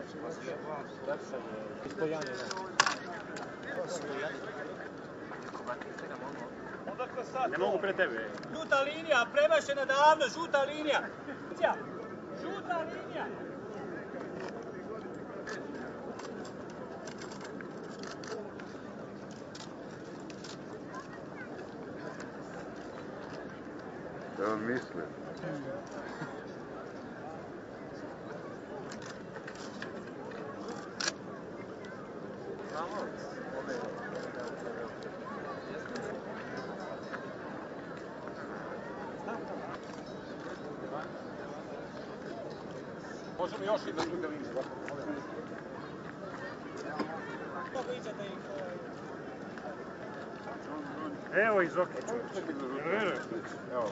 Ne mogu pre tebe. Žuta linija, premašena davno, žuta linija. Žuta linija. Da vam misle. Možemo još i na druge linije. Evo iz Zoke. Evo.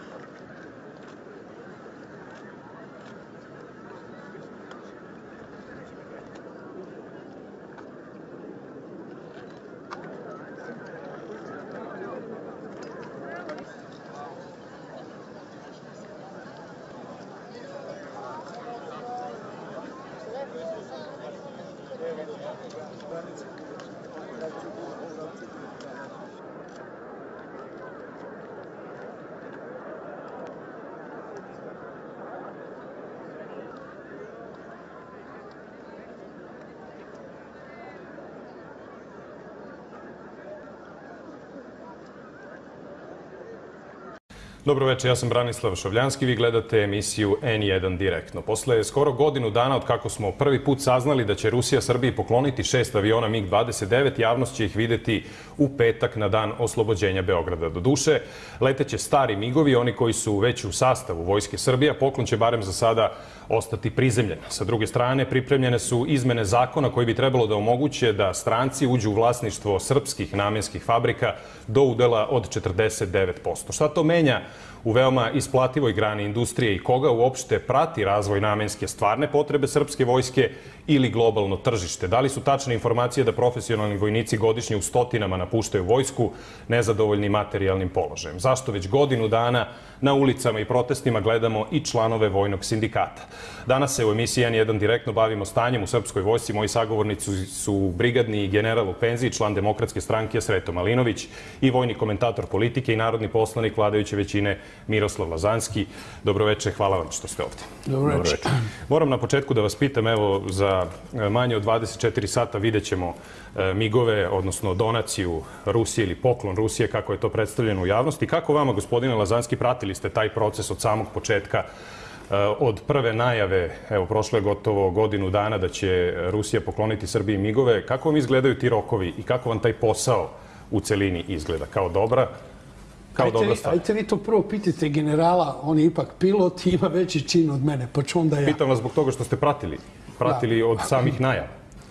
Dobro večer, ja sam Branislav Šovljanski, vi gledate emisiju N1 direktno. Posle skoro godinu dana od kako smo prvi put saznali da će Rusija Srbiji pokloniti 6 aviona MiG-29, javnost će ih videti u petak na dan oslobođenja Beograda. Doduše, leteće stari MiG-ovi, oni koji su već u sastavu Vojske Srbije, a poklon će barem za sada ostati prizemljen. Sa druge strane, pripremljene su izmene zakona koji bi trebalo da omoguće da stranci uđu u vlasništvo srpskih namenskih fabrika do udela od 49%. Šta to menja u veoma isplativoj grani industrije i koga uopšte prati razvoj namenske stvarne potrebe srpske vojske ili globalno tržište? Da li su tačne informacije da profesionalni vojnici godišnje u stotinama napuštaju vojsku nezadovoljni materijalnim položajem? Zašto već godinu dana na ulicama i protestima gledamo i članove vojnog sindikata? Danas se u emisiji N1 direktno bavimo stanjem u srpskoj vojsci. Moji sagovornici su brigadni general u penziji, član Demokratske stranke Sreto Malinović i vojni komentator politike i narodni poslanik vladajuće većine Miroslav Lazanski. Dobroveče, hvala vam što ste ovdje. Dobroveče. Moram na početku da vas pitam, evo, za manje od 24 sata vidjet ćemo MiG-ove, odnosno donaciju Rusije ili poklon Rusije, kako je to predstavljeno u javnosti. Kako vama, gospodine Lazanski, pratili ste taj proces od samog početka, od prve najave, evo, prošlo je gotovo godinu dana da će Rusija pokloniti Srbiji MiG-ove. Kako vam izgledaju ti rokovi i kako vam taj posao u celini izgleda? Kao dobra stvar? Ajte vi to prvo pitajte generala, on je ipak pilot i ima veći čin od mene, pa ću onda ja. Pitam vas zbog toga što ste pratili od samih najava.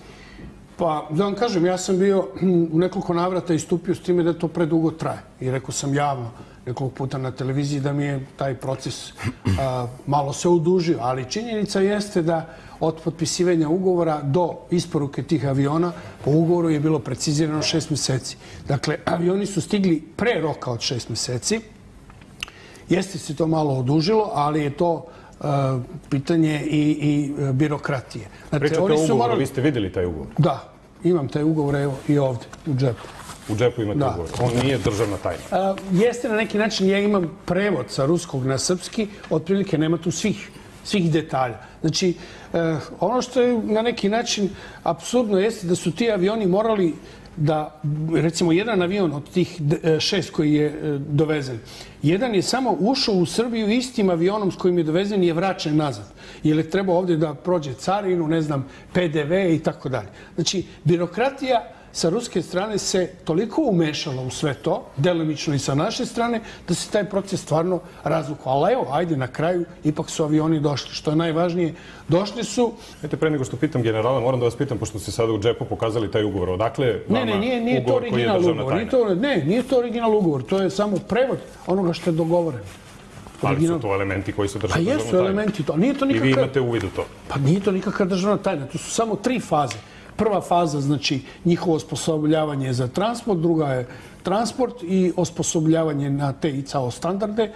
Pa, da vam kažem, ja sam bio u nekoliko navrata istupio s time da to predugo traje. I rekao sam javno nekoliko puta na televiziji da mi je taj proces malo se odužio. Ali činjenica jeste da od potpisivanja ugovora do isporuke tih aviona po ugovoru je bilo precizirano 6 meseci. Dakle, avioni su stigli pre roka od 6 meseci. Jeste se to malo odužilo, ali je to pitanje i birokratije. Pričate o ugovoru, vi ste vidjeli taj ugovor? Da, imam taj ugovor, evo, i ovdje, u džepu. U džepu imate ugovor? On nije državna tajna? Jeste na neki način, ja imam prevod sa ruskog na srpski, otprilike nema tu svih detalja. Znači, ono što je na neki način apsurdno jeste da su ti avioni morali da, recimo, jedan avion od tih 6 koji je dovezen, jedan je samo ušao u Srbiju istim avionom s kojim je dovezen i je vraćen nazad. Jer je trebao ovdje da prođe carinu, ne znam, PDV i tako dalje. Znači, birokratija sa ruske strane se toliko umešala u sve to, delimično i sa naše strane, da se taj proces stvarno razvukao. Ali evo, ajde, na kraju, ipak su avioni došli. Što je najvažnije, došli su... Ete, pre nego što pitam generala, moram da vas pitam, pošto ste sada u džepu pokazali taj ugovor. Odakle vama ugovor koji je državna tajna? Ne, nije to original ugovor. To je samo prevod onoga što je dogovoreno. Ali su to elementi koji su državna tajna? Pa jesu elementi to. I vi imate uvid u to? Pa nije to nikakva državna tajna. To su samo 3 faze. Prva faza, znači, njihovo osposobljavanje za transport, druga je transport i osposobljavanje na te ICAO standarde.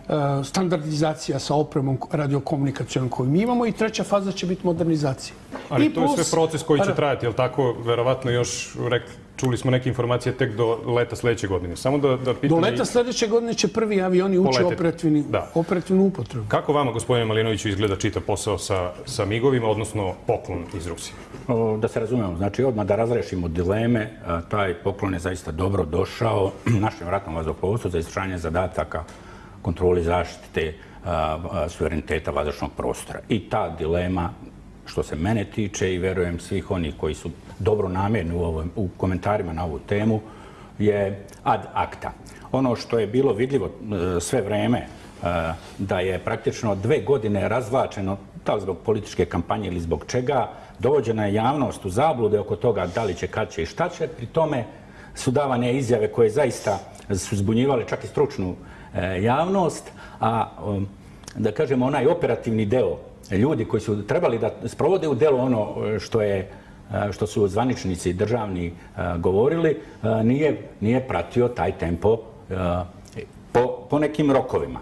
standardizacija sa opremom radiokomunikacijom koju mi imamo i treća faza će biti modernizacija. Ali to je sve proces koji će trajati, jel tako? Verovatno još, čuli smo neke informacije tek do leta sledeće godine. Samo da pitam... Do leta sledeće godine će prvi avioni ući operativnu upotrebu. Kako vama, gospodine Malinoviću, izgleda čitav posao sa MIG-ovima, odnosno poklon iz Rusije? Da se razumemo, znači odmah da razrešimo dileme, taj poklon je zaista dobro došao našem ratnom vazduhoplovstvu za izvršavanje zadataka kontroli zaštite suvereniteta vazdušnog prostora. I ta dilema, što se mene tiče i verujem svih onih koji su dobronamjerni u komentarima na ovu temu, je ad acta. Ono što je bilo vidljivo sve vreme, da je praktično 2 godine razvlačeno, da li zbog političke kampanje ili zbog čega, dovođena je javnost u zablude oko toga da li će, kad će i šta će. Pri tome su davane izjave koje zaista su zbunjivale čak i stručnu javnost, a da kažemo onaj operativni deo, ljudi koji su trebali da sprovode u delo ono što su zvaničnici državni govorili, nije pratio taj tempo po nekim rokovima.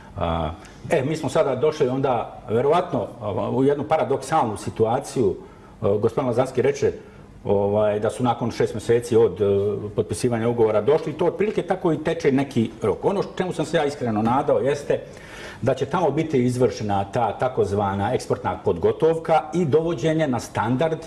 Mi smo sada došli onda, verovatno, u jednu paradoksalnu situaciju. Gospodin Lazanski reče da su nakon 6 meseci od potpisivanja ugovora došli i to otprilike tako i teče neki rok. Ono čemu sam se ja iskreno nadao jeste da će tamo biti izvršena ta takozvana eksportna podgotovka i dovođenje na standard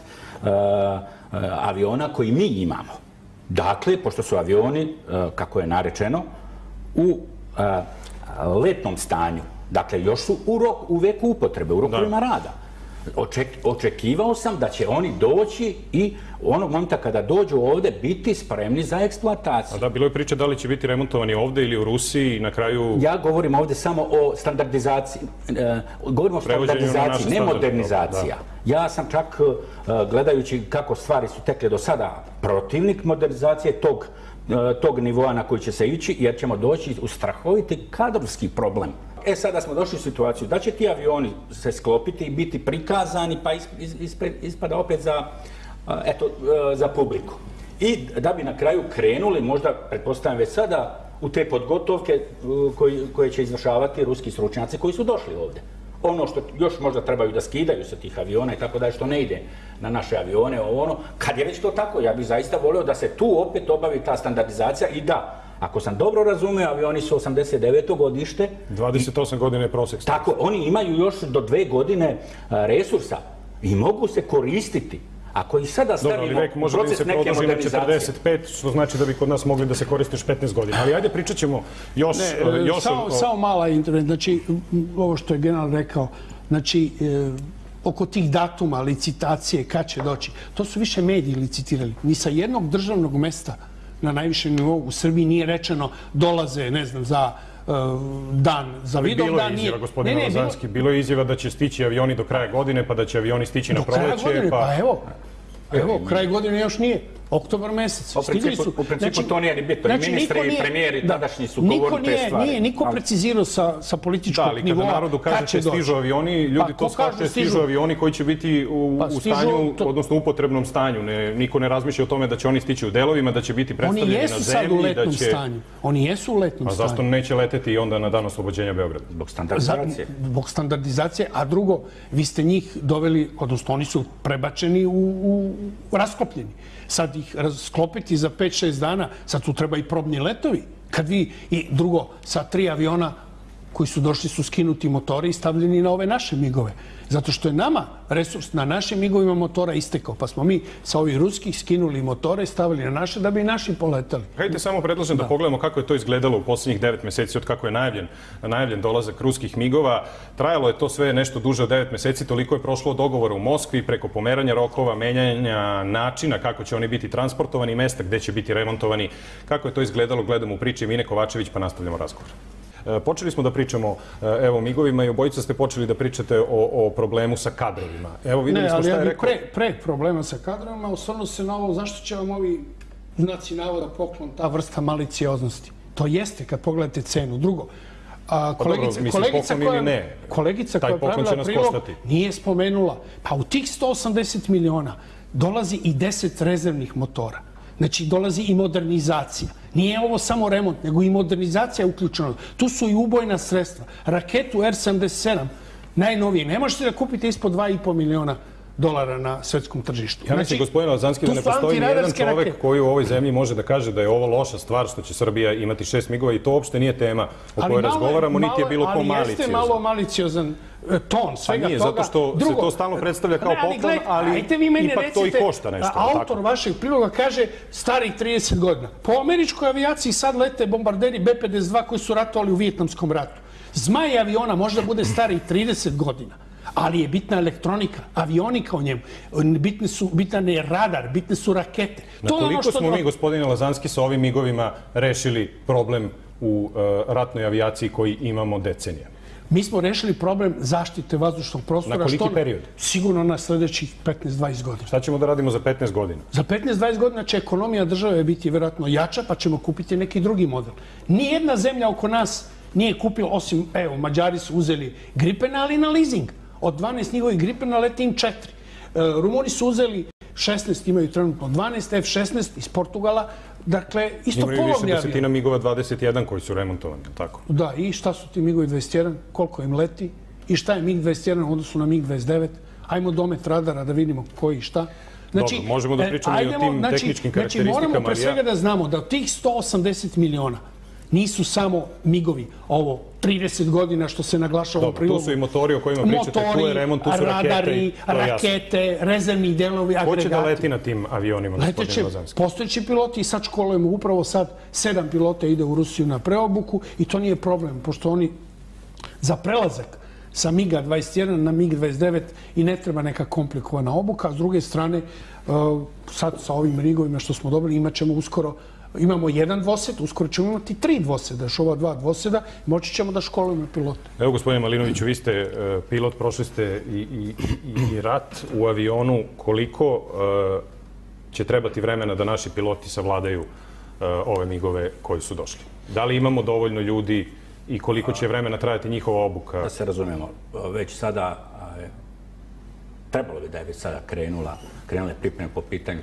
aviona koji mi imamo. Dakle, pošto su avioni, kako je narečeno, u letnom stanju, dakle, još su u veku upotrebe, u rokovima rada. Očekivao sam da će oni doći i onog momenta kada dođu ovde biti spremni za eksploataciju. A da, bilo je priča da li će biti remontovani ovde ili u Rusiji i na kraju... Ja govorim ovde samo o standardizaciji. Govorim o standardizaciji, ne modernizacija. Ja sam čak, gledajući kako stvari su tekle do sada, protivnik modernizacije tog nivoa na koji će se ići, jer ćemo doći u strahoviti kadrovski problem. Sada smo došli u situaciju da će ti avioni se sklopiti i biti prikazani, pa ispada opet za publiku. I da bi na kraju krenuli, možda, pretpostavljam već sada, u te podgotovke koje će izvršavati ruski stručnjaci koji su došli ovde. Ono što još možda trebaju da skidaju sa tih aviona i tako da što ne ide na naše avione, kad je već to tako, ja bih zaista volio da se tu opet obavi ta standardizacija i da, ako sam dobro razumeo, avioni su 89. godište. 28 godina je prosek. Tako, oni imaju još do 2 godine resursa i mogu se koristiti. Ako i sada stavimo u proces neke modernizacije... Može da se produži na 45, što znači da bi kod nas mogli da se koriste još 15 godina. Ali ajde, pričat ćemo još... Samo mala internet. Znači, ovo što je general rekao, znači, oko tih datuma, licitacije, kad će doći, to su više mediji licitirali. Ni sa jednog državnog mesta na najvišem nivou u Srbiji nije rečeno dolaze, ne znam, za dan, za Vidovdan. Bilo je izjava, gospodine Lazanski, bilo je izjava da će stići avioni do kraja godine, pa da će avioni stići na proleće. Do kraja godine, pa evo, kraj godine još nije. Oktobar mesec. U principu to nije ni bitno. I ministri i premijeri tadašnji su govorili te stvari. Nije niko precizirao sa političkog nivoa. Da, ali kada narodu kažete stižu avioni, ljudi to shvaćaju stižu avioni koji će biti u stanju, odnosno u upotrebnom stanju. Niko ne razmišlja o tome da će oni stići u delovima, da će biti predstavljeni na zemlji. Oni jesu sad u letnom stanju. Oni jesu u letnom stanju. A zašto neće leteti i onda na dan oslobođenja Beograda? Zbog standardizacije. Zbog standardizacije, a drugo, vi ste njih doveli, odnosno oni su prebačeni u rasklopljeni. Sad ih sklopiti za 5-6 dana, sad tu treba i probni letovi. I drugo, sa 3 aviona koji su došli su skinuti motori i stavljeni na ove naše migove. Zato što je nama resurs na našim migovima motora istekao, pa smo mi sa ovih ruskih skinuli motore i stavili na naše da bi naši poletali. Hajde samo predlažem da pogledamo kako je to izgledalo u poslednjih 9 meseci od kako je najavljen dolazak ruskih migova. Trajalo je to sve nešto duže od 9 meseci, toliko je prošlo dogovora u Moskvi preko pomeranja rokova, menjanja načina kako će oni biti transportovani, mesta gde će biti remontovani. Kako je to izgledalo, gledamo u priči Mine Kovačević, pa nastavljamo razgovor. Počeli smo da pričamo o migovima i obojica ste počeli da pričate o problemu sa kadrovima. Evo, videli smo šta je rekao... Pre problema sa kadrovima, osvrnu se na ovo, zašto će vam ovi znaci navoda poklon, ta vrsta malicioznosti. To jeste, kad pogledate cenu. Drugo, kolegica koja je pravila prilog nije spomenula, pa u tih 180 miliona dolazi i 10 rezervnih motora. Znači, dolazi i modernizacija. Nije ovo samo remont, nego i modernizacija je uključena. Tu su i ubojna sredstva. Raketu R-77, najnovije, ne možete da kupite ispod $2,5 miliona na svetskom tržištu. Ja mislim, gospodine Lazanski, da ne postoji nijedan čovek koji u ovoj zemlji može da kaže da je ovo loša stvar što će Srbija imati 6 migova i to uopšte nije tema o kojoj razgovaramo, niti je bilo ko maliciozan. Ali jeste malo maliciozan ton svega toga. Nije, zato što se to stalno predstavlja kao poklon, ali ipak to i košta nešto. Autor vašeg priloga kaže starih 30 godina. Po američkoj avijaciji sad lete bombarderi B-52 koji su ratovali u Vijetnamskom ratu. Zmaj aviona možda bude starih 30 godina. Ali je bitna elektronika, avionika u njemu, bitan je radar, bitne su rakete. Na koliko smo mi, gospodine Lazanski, sa ovim migovima rešili problem u ratnoj avijaciji koji imamo decenijama? Mi smo rešili problem zaštite vazdušnog prostora. Na koliki period? Sigurno na sledećih 15-20 godina. Šta ćemo da radimo za 15 godina? Za 15-20 godina će ekonomija države biti vjerojatno jača, pa ćemo kupiti neki drugi model. Nijedna zemlja oko nas nije kupila, osim, evo, Mađari su uzeli Gripena, ali na leasing. Od 12 njihovih Gripena leti im 4. Rumuni su uzeli 16, imaju trenutno 12, F-16 iz Portugala. Dakle, isto polovni avion. Imaju više desetina migova 21 koji su remontovani, tako? Da, i šta su ti migovi 21, koliko im leti i šta je MiG-21 u odnosu na MiG-29. Ajmo domet radara da vidimo koji i šta. Dobro, možemo da pričamo i o tim tehničkim karakteristikama. Moramo pre svega da znamo da od tih 180 miliona nisu samo migovi, ovo 30 godina što se naglašava u prilogu. Tu su i motori o kojima pričate, tu je remont, tu su radari, rakete, rezervni delovi, agregati. Ko će da leti na tim avionima, gospodine Lazanski? Postojeći piloti i sad školujemo, upravo sad 7 pilota ide u Rusiju na preobuku i to nije problem, pošto oni za prelazak sa MiG-a 21 na MiG-29 i ne treba neka komplikovana obuka. S druge strane, sad sa ovim migovima što smo dobili imat ćemo uskoro. Imamo jedan dvosed, uskoro ćemo imati 3 dvoseda, još ova 2 dvoseda, moći ćemo da školujemo pilote. Evo, gospodine Malinoviću, vi ste pilot, prošli ste i rat u avionu. Koliko će trebati vremena da naši piloti savladaju ove migove koji su došli? Da li imamo dovoljno ljudi i koliko će vremena trajati njihova obuka? Da se razumemo, već sada, trebalo bi da je već sada krenule pripreme po pitanju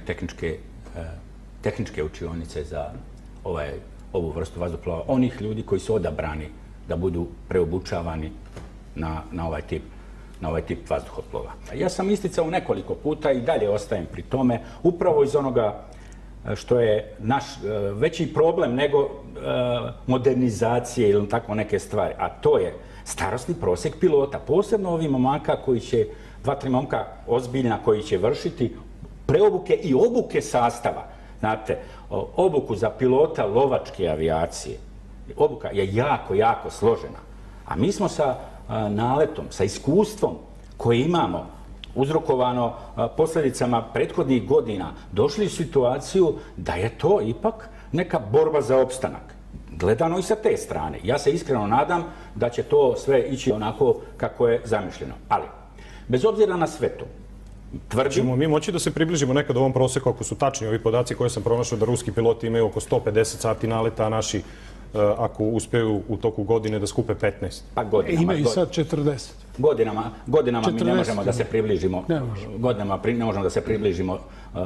tehničke učionice za ovu vrstu vazduhoplova, onih ljudi koji su odabrani da budu preobučavani na ovaj tip vazduhoplova. Ja sam isticao nekoliko puta i dalje ostajem pri tome, upravo iz onoga što je naš veći problem nego modernizacije ili tako neke stvari, a to je starosni prosjek pilota, posebno ovih momaka koji će, 2-3 momka ozbiljna koji će vršiti preobuke i obuke sastava. Znate, obuku za pilota lovačke avijacije, obuka je jako, jako složena. A mi smo sa naletom, sa iskustvom koje imamo, uzrokovano posljedicama prethodnih godina, došli u situaciju da je to ipak neka borba za opstanak. Gledano i sa te strane. Ja se iskreno nadam da će to sve ići onako kako je zamišljeno. Ali, bez obzira na sve to, ćemo mi moći da se približimo nekad ovom proseku, ako su tačni ovi podaci koje sam pronašao, da ruski piloti imaju oko 150 sati naleta, a naši, ako uspeju u toku godine, da skupe 15. Pa godinama. Imaju sad 40. Godinama mi ne možemo da se približimo. Godinama ne možemo da se približimo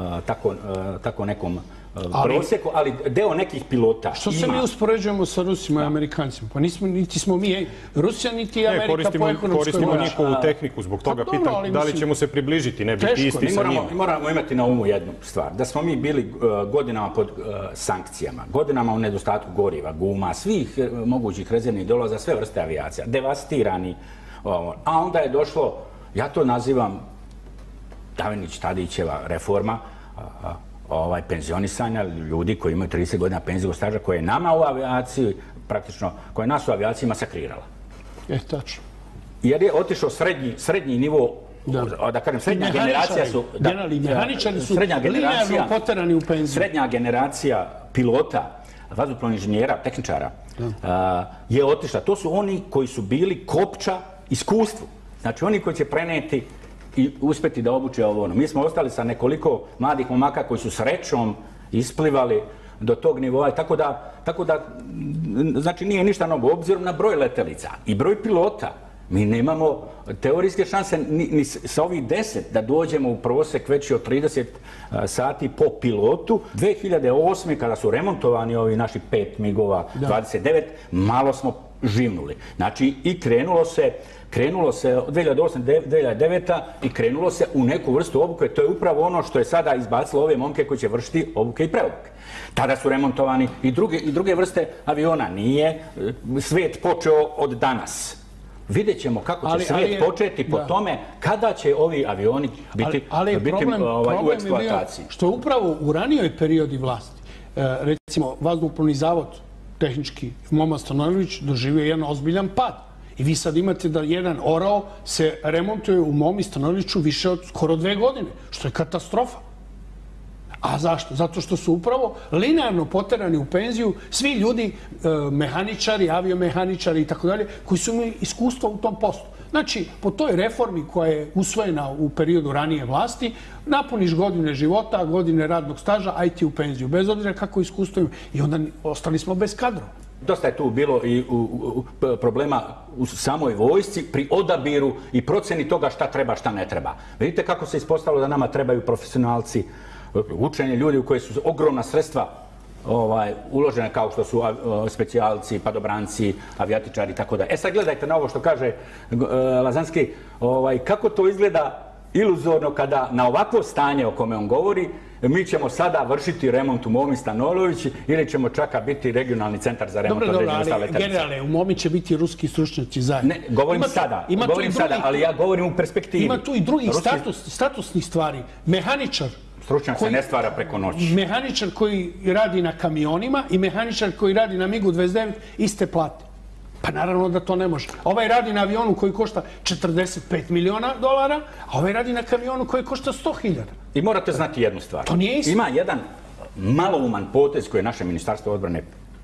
tako nekom prosjeku, ali deo nekih pilota ima. Što se mi uspoređujemo sa Rusima i Amerikancima? Pa niti smo mi Rusija, niti Amerika po ekonomskoj koristimo njihovu tehniku, zbog toga pitam da li ćemo se približiti, ne biti isti sa njima. Mi moramo imati na umu jednu stvar, da smo mi bili godinama pod sankcijama, godinama u nedostatku goriva, guma, svih mogućih rezervnih delova za sve vrste avijacija, devastirani, a onda je došlo, ja to nazivam Davinić-Tadićeva reforma, penzionisanja ljudi koji imaju 30 godina penzijskog staža, koje je nama u avijaciji, praktično, koje nas u aviaciji masakrirala. Tačno. Jer je otišao srednji nivo, da kažem, srednja generacija su... Mehaničari su linearno poterani u penziju. Srednja generacija pilota, vazduhoplovnih inženjera, tehničara, je otišla. To su oni koji su bili kopča iskustvu. Znači, oni koji će preneti i uspjeti da obuče ovo ono. Mi smo ostali sa nekoliko mladih momaka koji su srećom isplivali do tog nivoa, tako da, znači nije ništa novo. Obzirom na broj letelica i broj pilota, Mi nemamo teorijske šanse ni sa ovih 10 da dođemo u prosek veći od 30 sati po pilotu. 2008. kada su remontovani ovi naši 5 MiG-ova 29, malo smo živnuli. Znači i krenulo se od 2008-2009 i krenulo se u neku vrstu obuke. To je upravo ono što je sada izbacilo ove momke koji će vršiti obuke i preobuke. Tada su remontovani i druge vrste aviona. Nije svijet počeo od danas. Vidjet ćemo kako će svijet početi po tome kada će ovi avioni biti u eksploataciji. Što je upravo u ranijoj periodi vlasti, recimo Vazduhoplovni zavod tehnički Momo Stanojlović doživio jedan ozbiljan pad. I vi sad imate da jedan orao se remontuje u Momi Stanojloviću više od skoro 2 godine, što je katastrofa. A zašto? Zato što su upravo linearno poterani u penziju svi ljudi, mehaničari, aviomehaničari i tako dalje, koji su imali iskustva u tom poslu. Znači, po toj reformi koja je usvojena u periodu ranije vlasti, napuniš godine života, godine radnog staža, aj ti u penziju, bez obzira kako iskustvo ima. I onda ostali smo bez kadrova. Dosta je tu bilo i problema u samoj vojsci pri odabiru i proceni toga šta treba, šta ne treba. Vidite kako se ispostavilo da nama trebaju profesionalci, učenje ljudi u koje su ogromna sredstva uložene kao što su specijalci, padobranci, avijatičari i tako da. Sad gledajte na ovo što kaže Lazanski, kako to izgleda iluzorno kada na ovakvo stanje o kome on govori mi ćemo sada vršiti remont u Momi Stanojlović ili ćemo čak biti regionalni centar za remont određene ostale letelice. Generalne, u Momi će biti ruski stručnjaci zajedno. Ne, govorim sada, ali ja govorim u perspektivi. Ima tu i drugih statusnih stvari. Mehaničar. Stručnjak se ne stvara preko noći. Mehaničar koji radi na kamionima i mehaničar koji radi na MiG-u 29 iste plate. Pa naravno da to ne može. Ovaj radi na avionu koji košta $45 miliona, a ovaj radi na kamionu koji košta 100.000. I morate znati jednu stvar. To nije isto. Ima jedan malouman potez koji je naše Ministarstvo odbrane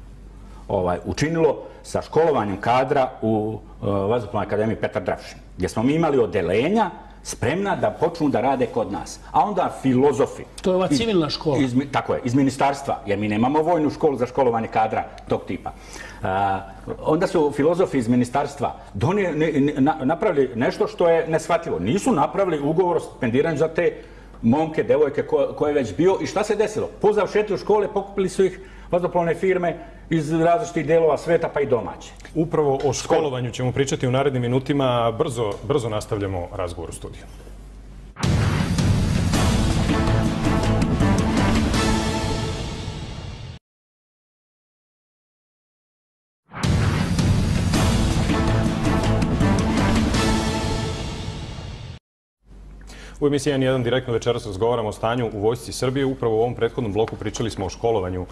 učinilo sa školovanjem kadra u Vazduhoplovnoj akademiji Petar Dravšin, gdje smo mi imali odeljenja spremna da počnu da rade kod nas. A onda filozofi... To je ova civilna škola. Tako je, iz ministarstva, jer mi nemamo vojnu školu za školovanje kadra tog tipa. Onda su filozofi iz ministarstva napravili nešto što je neshvatljivo. Nisu napravili ugovor o stipendiranju za te momke, devojke koje je već bio. I šta se desilo? Po završetku škole pokupili su ih vazduhoplovne firme iz različitih delova sveta pa i domaće. Upravo o školovanju ćemo pričati u narednim minutima. Brzo nastavljamo razgovor u studiju. U emisiji N1 direktno večeras razgovaramo o stanju u Vojsci Srbije. Upravo u ovom prethodnom bloku pričali smo o školovanju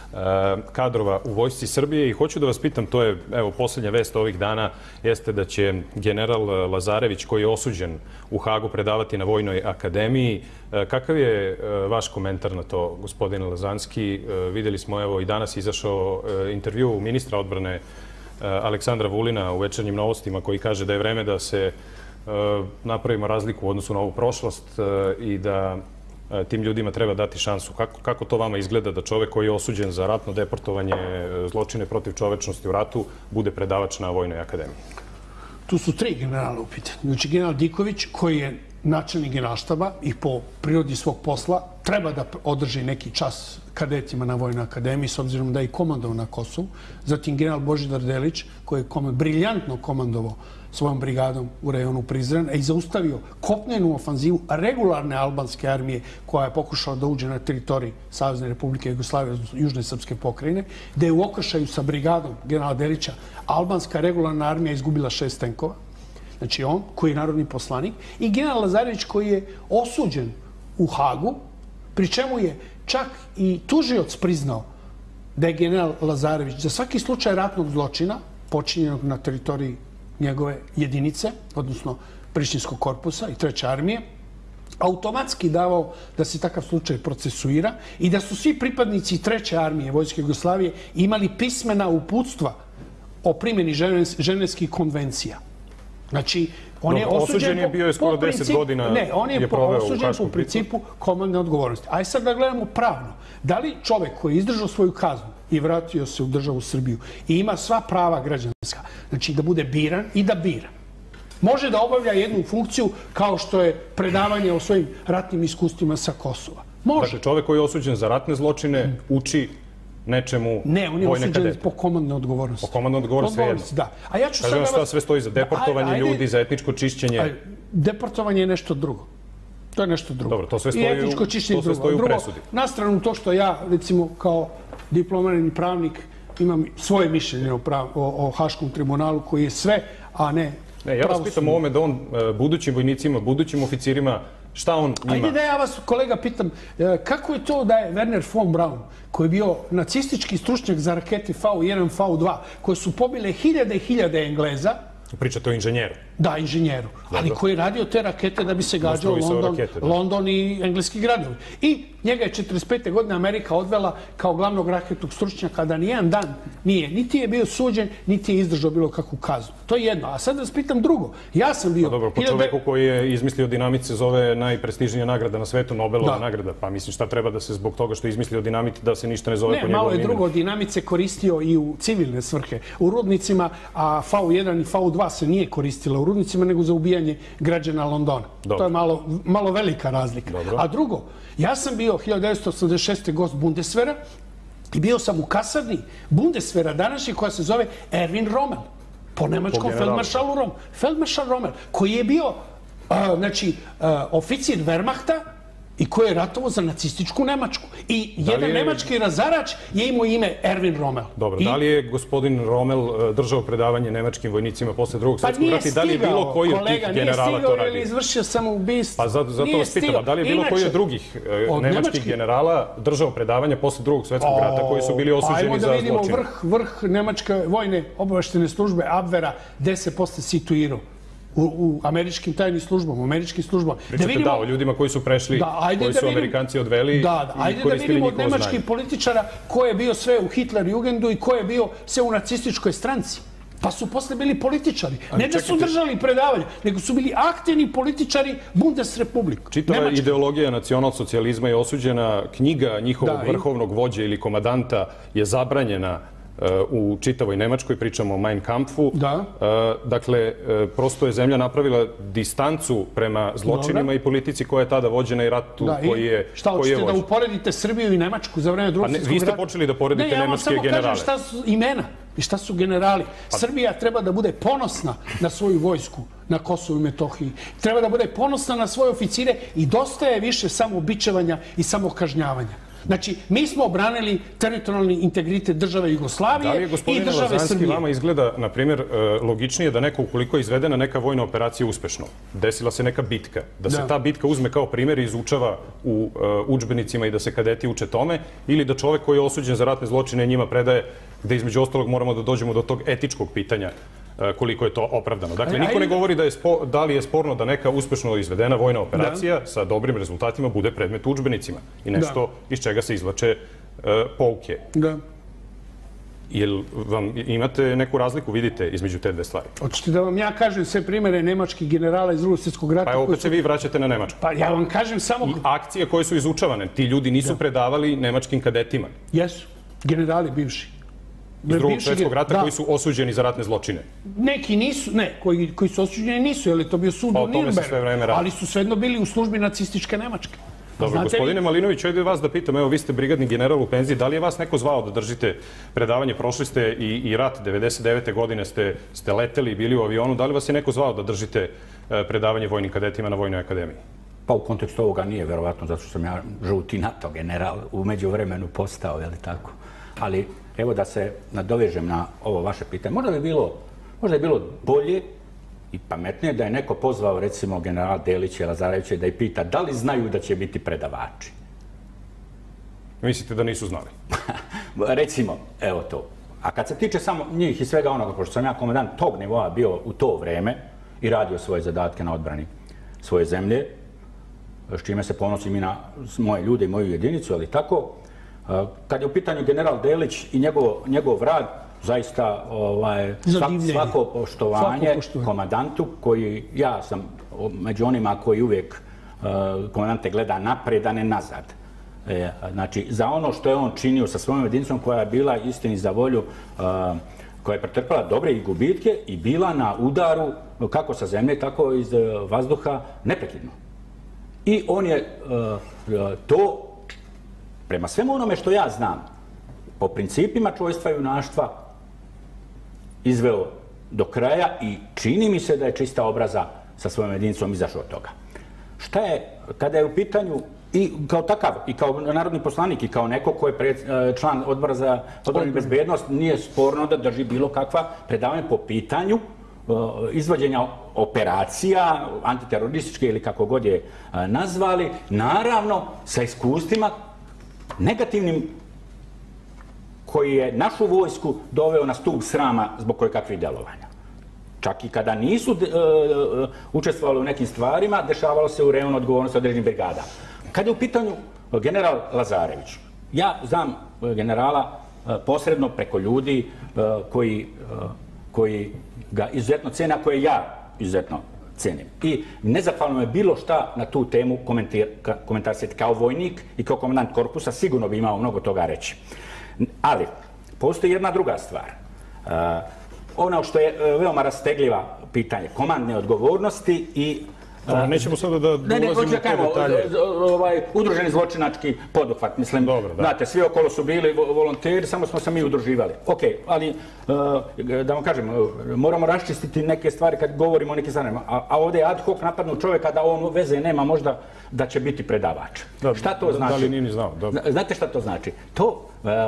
kadrova u Vojsci Srbije i hoću da vas pitam, to je posljednja vest ovih dana, jeste da će general Lazarević, koji je osuđen u Hagu, predavati na Vojnoj akademiji. Kakav je vaš komentar na to, gospodine Lazanski? Vidjeli smo, i danas izašao intervju ministra odbrane Aleksandra Vulina u Večernjim novostima koji kaže da je vreme da se napravimo razliku u odnosu na ovu prošlost i da tim ljudima treba dati šansu. Kako to vama izgleda da čovek koji je osuđen za ratno deportovanje, zločine protiv čovečnosti u ratu, bude predavač na Vojnoj akademiji? Tu su 3 generala u pitanju. Znači, general Diković, koji je načelnik generalštaba i po prirodi svog posla treba da održi neki čas kadetima na Vojnoj akademiji, s obzirom da je i komandovao na Kosovu. Zatim general Božidar Delić, koji je briljantno komandovao svojom brigadom u rejonu Prizren i zaustavio kopnenu ofanzivu regularne albanske armije koja je pokušala da uđe na teritoriji Savezne Republike Jugoslavije, Južne Srpske pokrajine, gde je u okršaju sa brigadom generala Delića albanska regularna armija izgubila 6 tenkova. Znači on, koji je narodni poslanik, i general Lazarević, koji je osuđen u Hagu, pri čemu je čak i tužioc priznao da je general Lazarević za svaki slučaj ratnog zločina počinjenog na teritoriji njegove jedinice, odnosno Prištinskog korpusa i 3. armije, automatski davao da se takav slučaj procesuira i da su svi pripadnici 3. armije Vojske Jugoslavije imali pismena uputstva o primjeni ženevskih konvencija. Znači, on je osuđen je bio skoro 10 godina. Ne, on je osuđen po principu komandne odgovornosti. Ajde sad da gledamo pravno. Da li čovek koji je izdržao svoju kaznu i vratio se u državu Srbiju i ima sva prava građanska, znači da bude biran i da bira. Može da obavlja jednu funkciju kao što je predavanje o svojim ratnim iskustvima sa Kosova. Može. Dakle, čovek koji je osuđen za ratne zločine uči nečemu Ne, on je vojne osuđen kadete. po komandnoj odgovornosti. Po komandnoj odgovornosti, jedno. Da. A ja ću sad Kažem da šta vas... sve stoji za deportovanje Ajde. ljudi, za etničko čišćenje. Deportovanje je nešto drugo. To je nešto drugo. Dobro, to sve stoji I etničko čišćenje to sve stoji u drugo. presudi. Na stranu to što ja, recimo, kao diplomirani pravnik, imam svoje mišljenje o Haškom tribunalu koji je sve, a ne Ne, ja vas pitam o ovome da on budućim vojnicima, budućim oficirima, šta on njima? Ajde da ja vas, kolega, pitam, kako je to da je Werner von Braun, koji je bio nacistički stručnjak za rakete V1, V2, koje su pobile hiljade i hiljade Engleza, Pričate o inženjeru. da, inženjeru, ali koji je radio te rakete da bi se gađao London i engleski gradovi. I njega je 45. godine Amerika odvela kao glavnog raketnog stručnjaka da nijedan dan nije, niti je bio suđen, niti je izdržao bilo kakvu kaznu. To je jedno. A sad vas pitam drugo. Ja sam bio... Dobro, po čoveku koji je izmislio dinamit se zove najprestižnija nagrada na svetu, Nobelova nagrada. Pa mislim šta treba da se zbog toga što je izmislio dinamit da se ništa ne zove po njegovom imenu. Ne, malo je drugo. Dinamit se koristio i u civilne svrhe. U rudnicima, a V1 i V2 se nije koristila u rudnicima, nego za ubijanje građana Londona. To je malo velika razlika. A drugo, ja sam bio 1986. gost Bundeswehra i bio sam u kasarni Bundeswehra današnji koja se zove Erwin Rommel. Po nemačkom feldmaršalu Rommel. Feldmaršal Rommel, koji je bio oficir Wehrmachta i koji je ratovao za nacističku Nemačku. I jedan nemački razarač je imao ime Erwin Rommel. Dobro, da li je gospodin Rommel držao predavanje nemačkim vojnicima posle drugog svjetskog rata i da li je bilo koji od tih generala to radio? Kolega, nije stigao ili izvršio samoubistvo. Pa zato vas pitam, da li je bilo koji od drugih nemačkih generala držao predavanja posle drugog svjetskog rata koji su bili osuđeni za zločine? Ajmo da vidimo vrh nemačke vojne obaveštene službe Abwehra gde se posle situirao. U američkim tajnim službama, u američkim službama. Pričate o ljudima koji su prešli, koji su Amerikanci odveli i koristili njihovo znanje. Ajde da vidimo od nemačkih političara ko je bio sve u Hitlerjugendu i ko je bio sve u nacističkoj stranci. Pa su posle bili političari. Ne da su držali predavanja, nego su bili aktivni političari Bundesrepublika. Čitava ideologija nacionalsocijalizma je osuđena, knjiga njihovog vrhovnog vođe ili komadanta je zabranjena u čitavoj Nemačkoj, pričamo o Mein Kampfu. Dakle, prosto je zemlja napravila distancu prema zločinima i politici koja je tada vođena i ratu koji je vođen. Šta, hoćete da uporedite Srbiju i Nemačku za vreme Drugog svjetskog rata? Vi ste počeli da poredite nemačke generale. Ne, ja vam samo kažem šta su imena i šta su generali. Srbija treba da bude ponosna na svoju vojsku na Kosovu i Metohiji. Treba da bude ponosna na svoje oficire i dosta je više samobičevanja i samokažnjavanja. Znači, mi smo obranili teritorijalni integritet države Jugoslavije i države Srbije. Da li je, gospodine Lazanski, vama izgleda, na primjer, logičnije da neko, ukoliko je izvedena neka vojna operacija uspešno, desila se neka bitka, da se ta bitka uzme kao primjer i izučava u udžbenicima i da se kadeti uče tome, ili da čovek koji je osuđen za ratne zločine njima predaje, gde između ostalog moramo da dođemo do tog etičkog pitanja koliko je to opravdano. Dakle, niko ne govori da li je sporno da neka uspešno izvedena vojna operacija sa dobrim rezultatima bude predmet u udžbenicima i nešto iz čega se izvlače pouke. Jel vam imate neku razliku, vidite, između te dve stvari? Hoćete da vam ja kažem sve primere nemačkih generala iz Drugog svjetskog rata? Pa evo, opet se vi vraćate na Nemačku. Pa ja vam kažem samo... I akcije koje su izučavane, ti ljudi nisu predavali nemačkim kadetima. Jesu, generali bivši. Iz Drugog svjetskog rata koji su osuđeni za ratne zločine. Neki nisu, ne, koji su osuđeni nisu, jer je to bio sud u Nürnbergu, ali su svejedno bili u službi nacističke Nemačke. Dobro, gospodine Malinović, ajde vas da pitam, evo vi ste brigadni general u penziji, da li je vas neko zvao da držite predavanje, prošli ste i rat, 99. godine ste leteli i bili u avionu, da li vas je neko zvao da držite predavanje vojnim kadetima na Vojnoj akademiji? Pa u kontekstu ovoga nije, verovatno, zato što sam ja žuti NATO general u međuvremenu postao, je li tako? Ali evo da se nadovežem na ovo vaše pitanje. Možda je bilo bolje i pametnije da je neko pozvao, recimo, generala Delića i Lazarevića da ih pita da li znaju da će biti predavači. Mislite da nisu znali? Recimo, evo to. A kad se tiče samo njih i svega onoga, pošto sam ja komandant tog nivoa bio u to vreme i radio svoje zadatke na odbrani svoje zemlje, s čime se ponosim i na moje ljude i moju jedinicu, ali tako, kad je u pitanju general Delić i njegov rad, zaista svako poštovanje komandantu koji, ja sam među onima koji uvijek komandante gleda napred, a ne nazad. Znači, za ono što je on činio sa svojom jedinicom koja je bila istini za volju koja je pretrpala dobre i gubitke i bila na udaru kako sa zemlje, tako i iz vazduha neprekidno. I on je to, prema svemu onome što ja znam, po principima čojstva i junaštva, izveo do kraja i čini mi se da je čista obraza sa svojom jedinicom izašao od toga. Šta je, kada je u pitanju i kao takav, i kao narodni poslanik, i kao neko ko je član odbora za odbranu i bezbednost, nije sporno da drži bilo kakva predavanja po pitanju izvođenja operacija, antiterorističke ili kako god je nazvali, naravno sa iskustvima negativnim koji je našu vojsku doveo na stup srama zbog kojekakvih djelovanja. Čak i kada nisu učestvovali u nekim stvarima, dešavalo se u rejonu odgovornosti određenih brigada. Kad je u pitanju general Lazarević, ja znam generala posredno preko ljudi koji ga izuzetno cene, a koje ja izuzetno cenim. I nezahvalno je bilo šta na tu temu komentarisati. Kao vojnik i kao komandant korpusa sigurno bi imao mnogo toga reći. Ali, postoji jedna druga stvar. Ono što je veoma rastegljiva pitanje, komandne odgovornosti i... Nećemo sada da ulazimo u te detalje. Udruženi zločinački poduhvat, mislim. Znate, svi okolo su bili volonteri, samo smo se mi udruživali. Ok, ali da vam kažem, moramo raščistiti neke stvari kad govorimo o nekim stvarima. A ovdje je ad hoc napadnu čovjeka da on veze nema možda da će biti predavač. Šta to znači? Da li nije ni znao? Znate šta to znači? To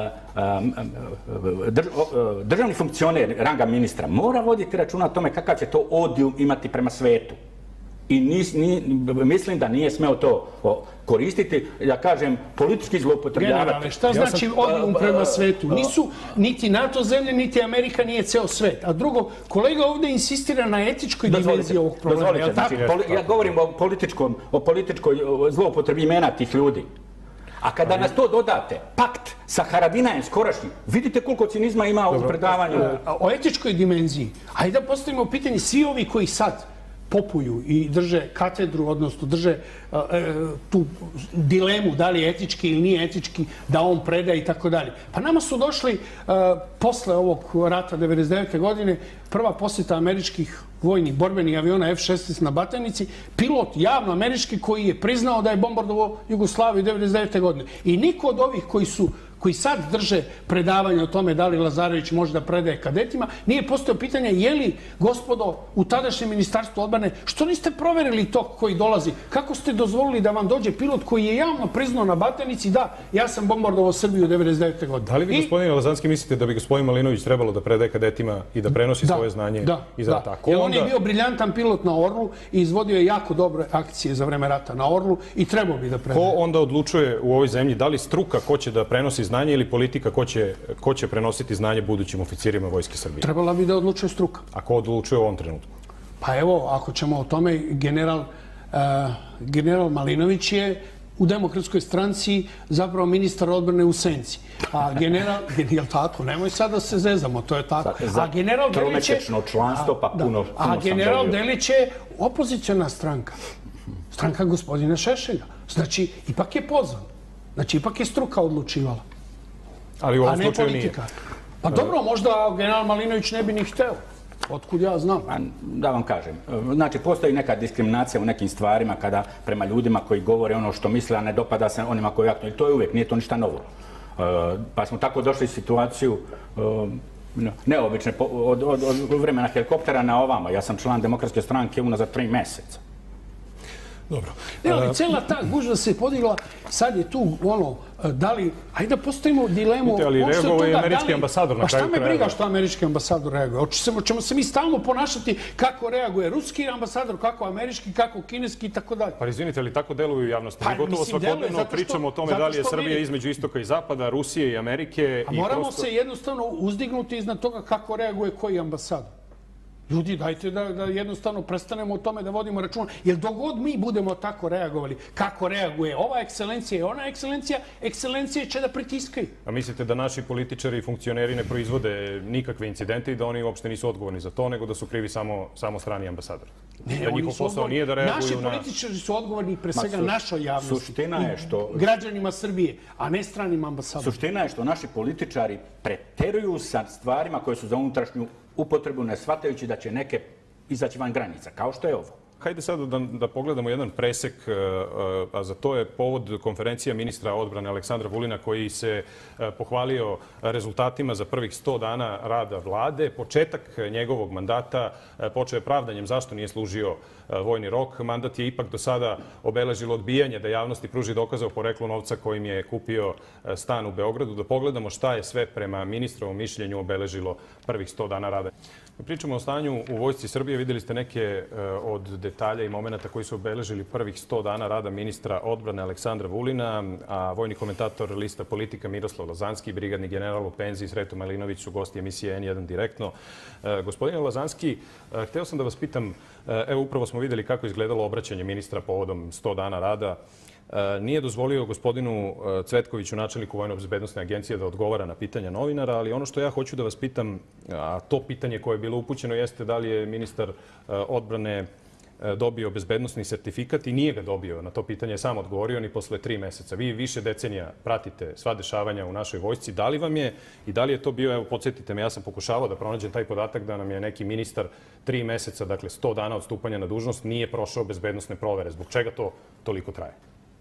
državni funkcioner ranga ministra mora voditi računa o tome kakav će to odijum imati prema svetu. I mislim da nije smeo to koristiti, ja kažem, politički zloupotrebljavati. Generale, šta znači odijum prema svetu? Nisu niti NATO zemlje, niti Amerika nije ceo svet. A drugo, kolega ovdje insistira na etičkoj dimenziji ovog problema. Dozvolite, ja govorim o političkoj zloupotrebi imena tih ljudi. A kada nas to dodate, pakt sa Haradinajem skorašnjim, vidite koliko cinizma ima u predavanju. O etičkoj dimenziji, ajde da postavimo pitanje, svi ovi koji sad popuju i drže katedru, odnosno drže tu dilemu da li je etički ili nije etički, da on preda i tako dalje. Pa nama su došli posle ovog rata 1999. godine prva posjeta američkih vojnih borbenih aviona F-16 na Batajnici, pilot javno američki koji je priznao da je bombardovao Jugoslaviju 1999. godine. I niko od ovih koji sad drže predavanje o tome da li Lazarević može da predaje kadetima, nije postoje pitanje je li, gospodo, u tadašnjem ministarstvu odbrane, što niste proverili to koji dolazi? Kako ste dozvolili da vam dođe pilot koji je javno priznao na Batajnici da ja sam bombardovao Srbiju 1999. godine? Da li vi, gospodine Lazanski, mislite da bi gospodin Malinović trebalo da predaje kadetima i da prenosi svoje znanje iz rata? Jer on je bio briljantan pilot na Orlu i izvodio je jako dobre akcije za vreme rata na Orlu i trebao bi da predaje. Ko onda odlučuje u ovoj zemlji, da li struka ko će da prenosi znanje ili politika ko će prenositi znanje budućim oficirima Vojske Srbije? Trebala bi da odlučuje struka. A ko odlučuje u ovom trenutku? Pa evo, ako ćemo o tome, general Malinović je u Demokratskoj stranci zapravo ministar odbrane u senci. A general, je li tako? Nemoj sad da se zezamo, to je tako. Za tromesečno članstvo pa puno sam dobio. A general Delić je opozicijona stranka. Stranka gospodina Šešelja. Znači, ipak je pozvan. Znači, ipak je struka odlučivala. Ali u ovom slučaju nije. Pa dobro, možda general Malinović ne bi ni hteo. Otkud ja znam? Da vam kažem. Znači, postoji neka diskriminacija u nekim stvarima kada prema ljudima koji govore ono što misle, a ne dopada se onima koji je aktualni. To je uvijek, nije to ništa novo. Pa smo tako došli u situaciju neobične od vremena helikoptera na ovamo. Ja sam član Demokratske stranke unazad 3 mjeseca. Dobro. Ne, ali cijela ta gužva se podigla, sad je tu ono, da li, ajde da postavimo dilemu... Ali reagovao je američki ambasador na kraju krajeva. Pa šta me briga što američki ambasador reaguje? Ćemo se mi stalno ponašati kako reaguje ruski ambasador, kako američki, kako kineski i tako dalje. Pa izvinite, ali tako deluju u javnosti? Mi gotovo svakodnevno pričamo o tome da li je Srbija između istoka i zapada, Rusije i Amerike. A moramo se jednostavno uzdignuti iznad toga kako reaguje koji ambasador. Ljudi, dajte da jednostavno prestanemo o tome da vodimo računa. Jer dok god mi budemo tako reagovali, kako reaguje ova ekscelencija i ona ekscelencija, ekscelencije će da pritiskaju. A mislite da naši političari i funkcioneri ne proizvode nikakve incidente i da oni uopšte nisu odgovorni za to, nego da su krivi samo strani ambasadori? Da njihov posao nije da reaguju Naši na... političari su odgovorni pre svega našoj javnosti. Suština je što... Građanima Srbije, a ne stranim ambasadorima. Suština je što naši političari preteruju sa stvarima koje su za unutrašnju upotrebu, ne shvatajući da će neke izaći van granica, kao što je ovo. Hajde sad da pogledamo jedan presek, a za to je povod konferencija ministra odbrane Aleksandra Vulina koji se pohvalio rezultatima za prvih 100 dana rada vlade. Početak njegovog mandata počeo je pravdanjem zašto nije služio vojni rok. Mandat je ipak do sada obeležilo odbijanje da javnosti pruži dokaze o poreklu novca kojim je kupio stan u Beogradu. Da pogledamo šta je sve prema ministrovom mišljenju obeležilo prvih 100 dana rada. Pričamo o stanju u Vojsci Srbije. Videli ste neke od detalja i momenta koji su obeležili prvih 100 dana rada ministra odbrane Aleksandra Vulina, a vojni komentator lista Politika Miroslav Lazanski, brigadni general u penziji Sreto Malinović su gosti emisije N1 direktno. Gospodine Lazanski, hteo sam da vas pitam, evo upravo smo videli kako je izgledalo obraćanje ministra povodom 100 dana rada. Nije dozvolio gospodinu Cvetkoviću, načelniku Vojno-bezbednosne agencije, da odgovara na pitanja novinara, ali ono što ja hoću da vas pitam, a to pitanje koje je bilo upućeno jeste da li je ministar odbrane dobio bezbednosni sertifikat i nije ga dobio. Na to pitanje je sam odgovorio ni posle 3 meseca. Vi više decenija pratite sva dešavanja u našoj vojsci. Da li vam je i da li je to bio, evo podsjetite me, ja sam pokušavao da pronađem taj podatak da nam je neki ministar 3 meseca, dakle 100 dana od stupanja na dužnost, nije prošao bezbednosne provere. Zbog čega to toliko traje?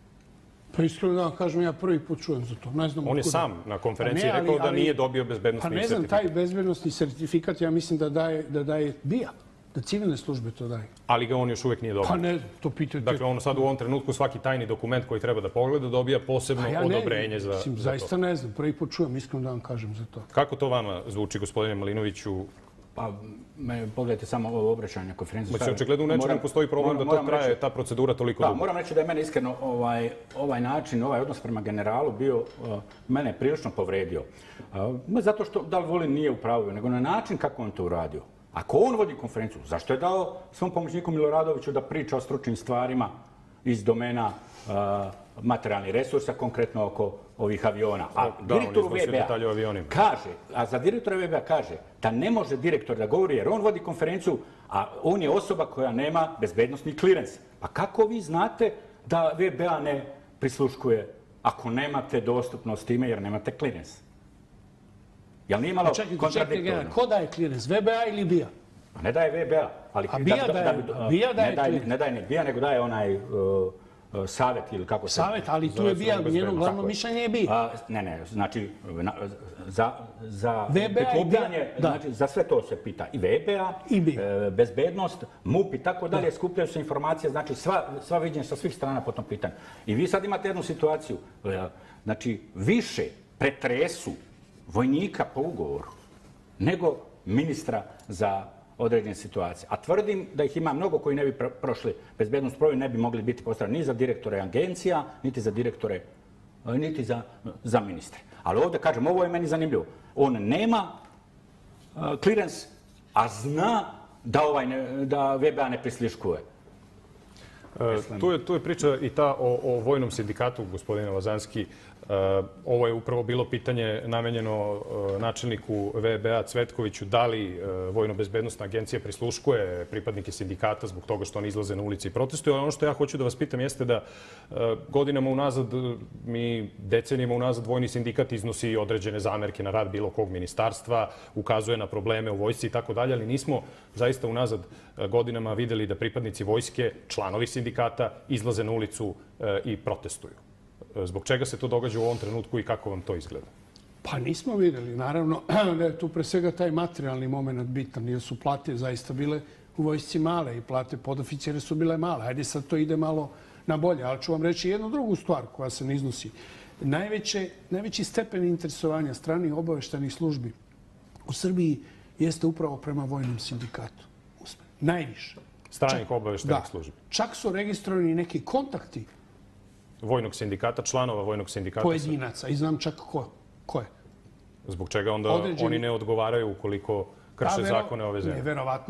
Pa iskreno da vam kažem, ja prvi put čujem za to. Ne znam On je sam na konferenciji rekao da nije dobio bezbednosni sertifikat. Pa ne znam, taj bezbednosni sertifikat ja mislim da daje BIA, da civilne službe to daju. Ali ga on još uvek nije dobio. Pa ne, to pitajte. Dakle, on sad u ovom trenutku svaki tajni dokument koji treba da pogleda dobija posebno odobrenje za to. Zaista ne znam, prvi put čujem, iskreno da vam kažem za to. Kako to vama zvuči, gospodine Malinoviću? Pa, pogledajte samo ovo obraćanje konferencije. Znači, očigledno u nečemu postoji problem da to traje, ta procedura toliko dugo. Moram reći da je mene iskreno ovaj način, ovaj odnos prema generalu bio, mene prilično povredio. Ne zato što da li Vulin nije u pravu, nego na način kako on to uradio. Ako on vodi konferenciju, zašto je dao svom pomoćniku Miloradoviću da priča o stručnim stvarima iz domena materijalnih resursa, konkretno oko ovih aviona. A direktor VBA kaže, a za direktora VBA kaže da ne može direktor da govori jer on vodi konferenciju, a on je osoba koja nema bezbednosni klirens. Pa kako vi znate da VBA ne prisluškuje ako nemate dostupnost time jer nemate klirens? Jel nije malo kontradiktorno? Ko daje klirens, VBA ili BIA? Pa ne daje VBA. A BIA daje klirens? Ne daje ni BIA, nego daje onaj savet ili kako se... Savet, ali tu je BIA, njeno glavno mišljenje je BIA. Ne, znači za prikupljanje, znači za sve to se pita i VBA, bezbednost, MUP i tako dalje, skupljaju se informacije, znači sva viđenja sa svih strana po tom pitanju. I vi sad imate jednu situaciju, znači više pretresu vojnika po ugovoru nego ministra za određene situacije. A tvrdim da ih ima mnogo koji ne bi prošli bezbednost provjeru, ne bi mogli biti postavljeni ni za direktore agencija, niti za direktore, niti za ministre. Ali ovdje kažem, ovo je meni zanimljivo. On nema klirens, a zna da VBA ne prisluškuje. Tu je priča i ta o vojnom sindikatu, gospodine Lazanski. Ovo je upravo bilo pitanje namenjeno načelniku VBA Cvetkoviću, da li Vojno-bezbednosna agencija prisluškuje pripadnike sindikata zbog toga što oni izlaze na ulici i protestuju. Ono što ja hoću da vas pitam jeste da godinama unazad, decenijama unazad, vojni sindikat iznosi određene zamerke na rad bilo kog ministarstva, ukazuje na probleme u vojsci i tako dalje, ali nismo zaista unazad godinama videli da pripadnici vojske, članovi sindikata, izlaze na ulicu i protestuju. Zbog čega se to događa u ovom trenutku i kako vam to izgleda? Pa nismo videli. Naravno da je tu pre svega taj materijalni moment bitan, jer su plate zaista bile u vojsci male i plate podoficira su bile male. Hajde sad to ide malo na bolje, ali ću vam reći jednu drugu stvar koja se ne iznosi. Najveći stepen interesovanja stranih obaveštajnih službi u Srbiji jeste upravo prema vojnom sindikatu. Najviše. Stranih obaveštajnih službi. Čak su registrovani neki kontakti vojnog sindikata, članova vojnog sindikata. Pojedinaca i znam čak ko je. Zbog čega onda oni ne odgovaraju ukoliko krše zakone ove zemlje? Verovatno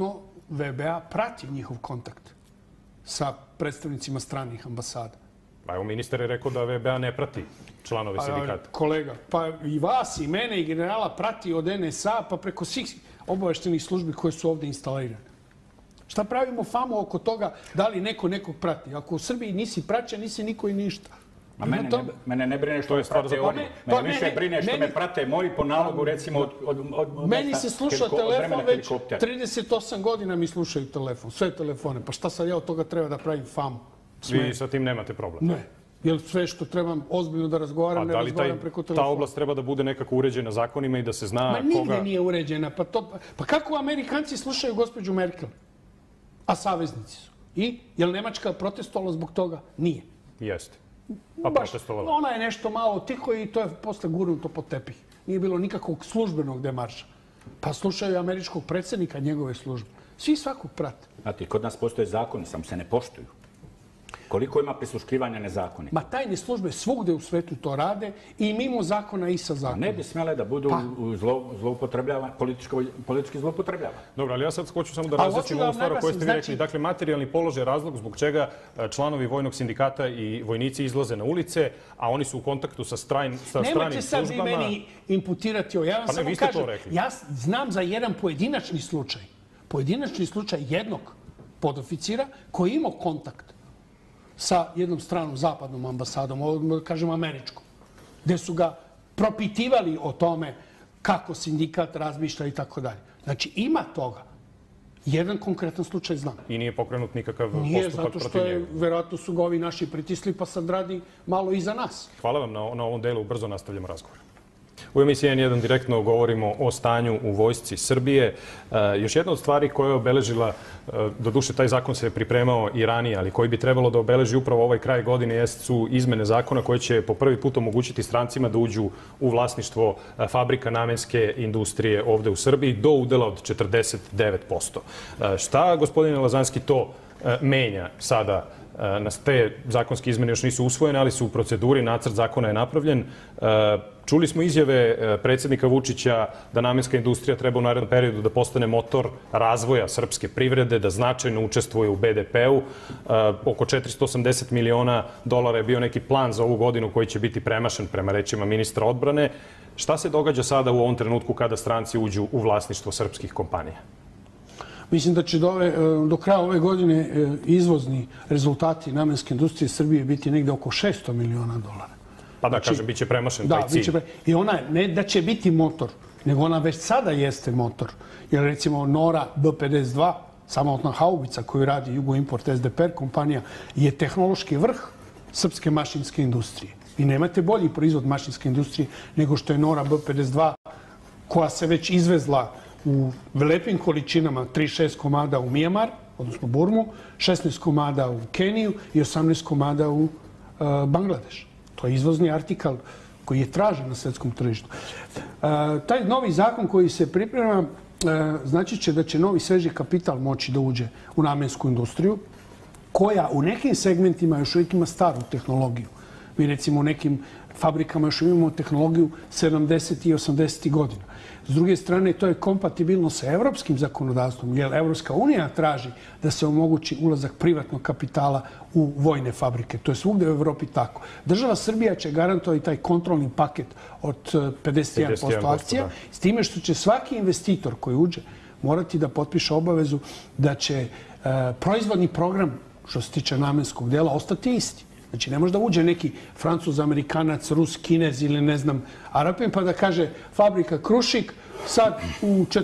VBA prati njihov kontakt sa predstavnicima stranih ambasada. Pa evo, ministar je rekao da VBA ne prati članove sindikata. Kolega, pa i vas i mene i generala prati od NSA pa preko svih obaveštenih službi koje su ovde instalirane. Šta pravimo famu oko toga da li neko nekog prati? Ako u Srbiji nisi praćen, nisi niko i ništa. A mene ne brine što me prate oni. Mene više brine što me prate moji po nalogu, recimo, od meni se sluša telefon već 38 godina mi slušaju telefon, sve telefone. Pa šta sad ja od toga treba da pravim famu? Vi sa tim nemate problem? Ne. Jer sve što trebam ozbiljno da razgovaram, ne razgovaram preko telefona. Ta oblast treba da bude nekako uređena zakonima i da se zna koga... Ma nigde nije uređena. Pa kako Amerikanci slušaju gospođu Merkel? A saveznici su. I? Je li Nemačka protestovala zbog toga? Nije. Jeste. A protestovala? Ona je nešto malo tiho i to je posle gurnuto pod tepih. Nije bilo nikakvog službenog demarša. Pa slušaju američkog predsjednika njegove službe. Svi svakog prate. Znate, kod nas postoje zakoni, samo se ne poštuju. Koliko ima prisluškivanja nezakonita? Ma tajne službe svugde u svetu to rade i mimo zakona i sa zakonom. Ne bi smjele da budu politički zloupotrebljavane. Dobro, ali ja sad hoću samo da razjasnim ovu stvar koju ste vi rekli. Dakle, materijalni položaj je razlog zbog čega članovi vojnog sindikata i vojnici izlaze na ulice, a oni su u kontaktu sa stranim službama. Nemojte sad vi meni imputirati ovo. Ja vam samo kažem, ja znam za jedan pojedinačni slučaj. Pojedinačni slučaj jednog podoficira koji je imao kontakt sa jednom stranom zapadnom ambasadom, kažem američkom, gde su ga propitivali o tome kako sindikat razmišlja i tako dalje. Znači, ima toga. Jedan konkretan slučaj znam. I nije pokrenut nikakav postupak nije, protiv njega? zato što je, verovatno su ga ovi naši pritisli, pa sad radi malo iza nas. Hvala vam na ovom delu, brzo nastavljamo razgovor. U emisiji N1 direktno govorimo o stanju u vojsci Srbije. Još jedna od stvari koja je obeležila, doduše taj zakon se pripremao i ranije, ali koji bi trebalo da obeleži upravo ovaj kraj godine, su izmene zakona koje će po prvi put omogućiti strancima da uđu u vlasništvo fabrika namenske industrije ovde u Srbiji do udela od 49%. Šta, gospodine Lazanski, to menja sada? Te zakonske izmene još nisu usvojene, ali su u proceduri, nacrt zakona je napravljen. Čuli smo izjave predsjednika Vučića da namenska industrija treba u narednom periodu da postane motor razvoja srpske privrede, da značajno učestvuje u BDP-u. Oko 480 miliona dolara je bio neki plan za ovu godinu koji će biti premašen prema rečima ministra odbrane. Šta se događa sada u ovom trenutku kada stranci uđu u vlasništvo srpskih kompanija? Mislim da će do kraja ove godine izvozni rezultati namenske industrije Srbije biti negde oko 600 miliona dolara. Pa da, kažem, bit će premašen taj cilj. I ona ne da će biti motor, nego ona već sada jeste motor. Jer recimo Nora B-52, samolotna haubica koju radi Jugoimport SDPR kompanija, je tehnološki vrh srpske mašinske industrije. Vi nemate bolji proizvod mašinske industrije nego što je Nora B-52 koja se već izvezla u lepim količinama, 36 komada u Mijamar, odnosno Burmu, 16 komada u Keniju i 18 komada u Bangladeš. To je izvozni artikal koji je tražen na svetskom tržištu. Taj novi zakon koji se priprema znači će da će novi sveži kapital moći da uđe u namensku industriju, koja u nekim segmentima još uvijek ima staru tehnologiju. Mi recimo u nekim fabrikama još imamo tehnologiju 70. i 80. godina. S druge strane, to je kompatibilno sa evropskim zakonodavstvom, jer Evropska unija traži da se omogući ulazak privatnog kapitala u vojne fabrike. To je svugde u Evropi tako. Država Srbija će garantovati taj kontrolni paket od 51% akcija, s time što će svaki investitor koji uđe morati da potpiše obavezu da će proizvodni program, što se tiče namenskog dela, ostati isti. Znači, ne može da uđe neki Francuz, Amerikanac, Rus, Kinez ili ne znam Arapin pa da kaže fabrika Krušik, sad u